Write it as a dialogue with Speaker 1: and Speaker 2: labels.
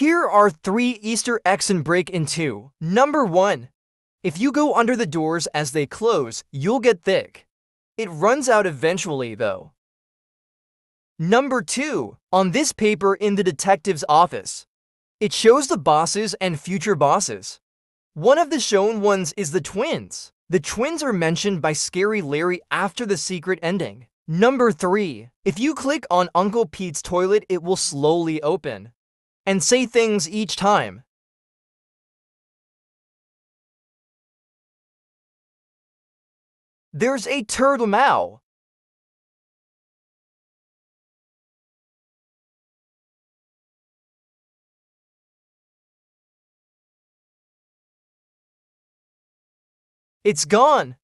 Speaker 1: Here are 3 Easter eggs in Break-In 2. Number 1. If you go under the doors as they close, you'll get thick. It runs out eventually, though. Number 2. On this paper in the detective's office, it shows the bosses and future bosses. One of the shown ones is the twins. The twins are mentioned by Scary Larry after the secret ending. Number 3. If you click on Uncle Pete's toilet, it will slowly open and say things each time. There's a turtle mow. It's gone.